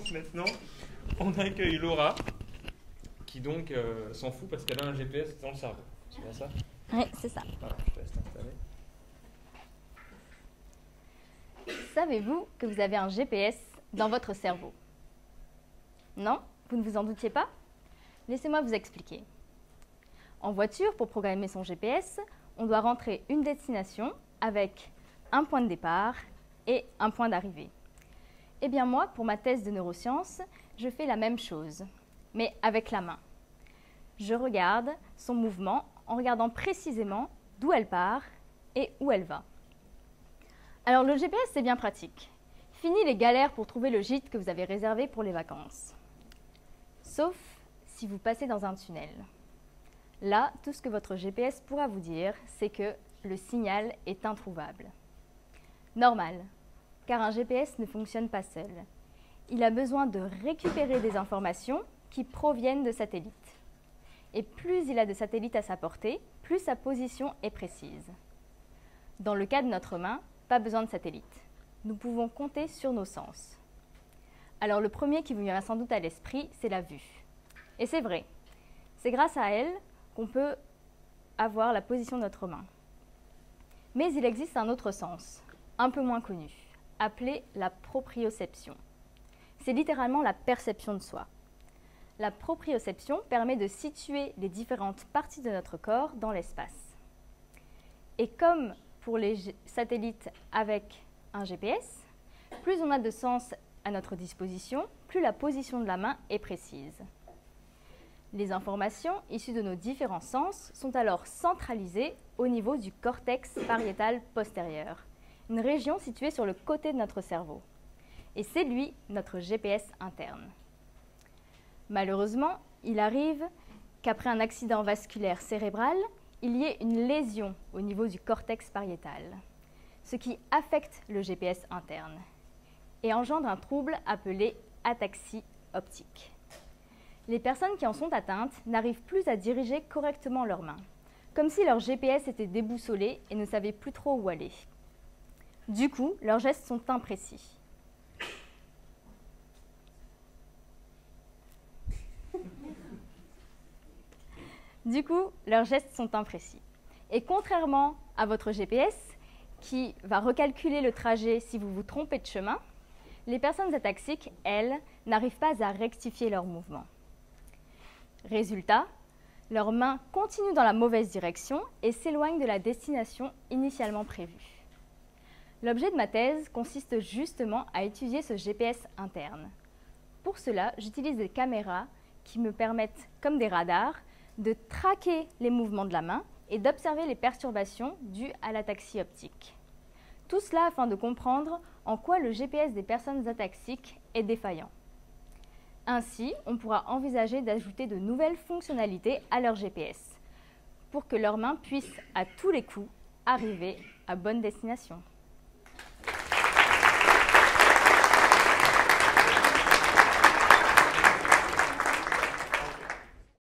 maintenant, on accueille Laura, qui donc s'en fout parce qu'elle a un GPS dans le cerveau. C'est bien ça? Oui, c'est ça. Voilà, je te laisse t'installer. Savez-vous que vous avez un GPS dans votre cerveau? Non? Vous ne vous en doutiez pas? Laissez-moi vous expliquer. En voiture, pour programmer son GPS, on doit rentrer une destination avec un point de départ et un point d'arrivée. Eh bien moi, pour ma thèse de neurosciences, je fais la même chose, mais avec la main. Je regarde son mouvement en regardant précisément d'où elle part et où elle va. Alors le GPS, c'est bien pratique. Fini les galères pour trouver le gîte que vous avez réservé pour les vacances. Sauf si vous passez dans un tunnel. Là, tout ce que votre GPS pourra vous dire, c'est que le signal est introuvable. Normal, car un GPS ne fonctionne pas seul. Il a besoin de récupérer des informations qui proviennent de satellites. Et plus il a de satellites à sa portée, plus sa position est précise. Dans le cas de notre main, pas besoin de satellites. Nous pouvons compter sur nos sens. Alors le premier qui vous viendra sans doute à l'esprit, c'est la vue. Et c'est vrai, c'est grâce à elle qu'on peut avoir la position de notre main. Mais il existe un autre sens, un peu moins connu, appelé la proprioception. C'est littéralement la perception de soi. La proprioception permet de situer les différentes parties de notre corps dans l'espace. Et comme pour les satellites avec un GPS, plus on a de sens à notre disposition, plus la position de la main est précise. Les informations issues de nos différents sens sont alors centralisées au niveau du cortex pariétal postérieur, une région située sur le côté de notre cerveau. Et c'est lui, notre GPS interne. Malheureusement, il arrive qu'après un accident vasculaire cérébral, il y ait une lésion au niveau du cortex pariétal, ce qui affecte le GPS interne et engendre un trouble appelé ataxie optique. Les personnes qui en sont atteintes n'arrivent plus à diriger correctement leurs mains, comme si leur GPS était déboussolé et ne savait plus trop où aller. Du coup, leurs gestes sont imprécis. Et contrairement à votre GPS, qui va recalculer le trajet si vous vous trompez de chemin, les personnes ataxiques, elles, n'arrivent pas à rectifier leur mouvement. Résultat, leurs mains continuent dans la mauvaise direction et s'éloignent de la destination initialement prévue. L'objet de ma thèse consiste justement à étudier ce GPS interne. Pour cela, j'utilise des caméras qui me permettent, comme des radars, de traquer les mouvements de la main et d'observer les perturbations dues à l'ataxie optique. Tout cela afin de comprendre en quoi le GPS des personnes ataxiques est défaillant. Ainsi, on pourra envisager d'ajouter de nouvelles fonctionnalités à leur GPS pour que leurs mains puissent à tous les coups arriver à bonne destination.